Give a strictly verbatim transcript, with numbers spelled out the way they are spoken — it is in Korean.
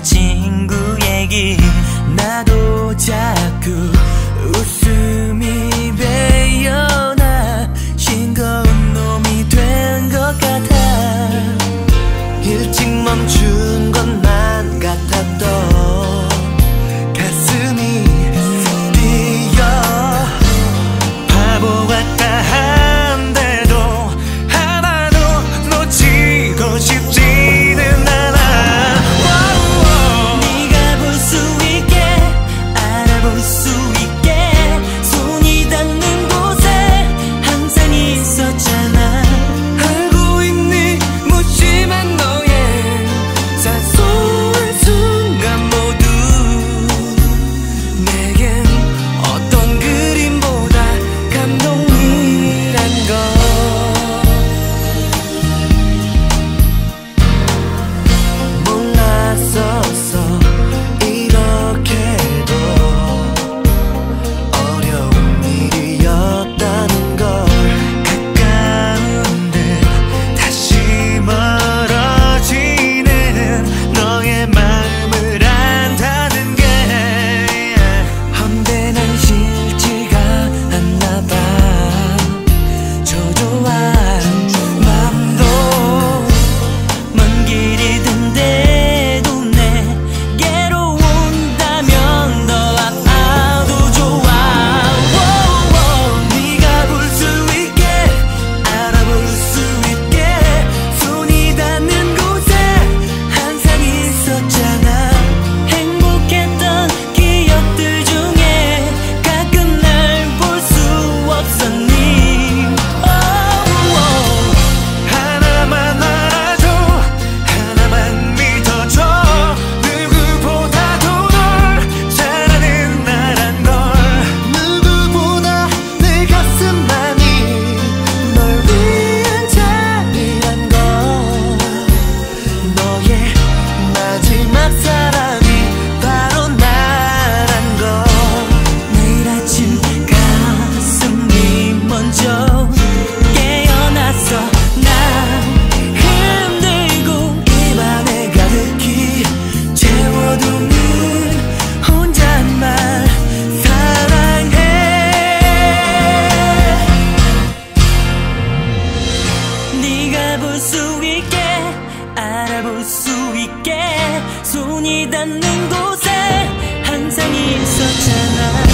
친구 얘기 나도 자꾸 웃음이 배어나 싱거운 놈이 된 것 같아. 일찍 멈춘 것만 같았던 가슴이 뛰어 바보 같다 한데도 하나도 놓치고 싶지는 않아. 네가 볼 수 있게 알아볼 수 있게 손이 닿는 곳에 항상 있었잖아. 알고 있니 무심한 너의 사소한 순간 모두 내겐 어떤 그림보다 감동이란 걸. 몰랐었어 이렇게도 어려운 일이었다는 걸. 가까운 듯 다시 멀어지는 너의 마음을 안다는 게 언제나 싫지가 않나 봐. 초조한 마음도 먼 길이던데도 내게로 온다면 더 아파도 좋아. 네가 볼 수 있게 알아볼 수 있게 손이 닿는 곳에 항상 있었잖아. 행복했던 기억들 중에 가끔 날 볼 수 없었니? 하나만 알아줘 하나만 믿어줘 누구보다도 널 사랑하는 나란 걸. 누구보다 내 가슴만이 널 위한 자리란 걸. 너의 마지막 사랑이 바로 나란 걸. 내일 아침 가슴이 먼저 깨어났어. 난 힘들고 입안에 가득히 채워두는 혼잣말 사랑해. 네가 볼 수 있게 알아볼 수 있게 손이 닿는 곳에 항상 있었잖아.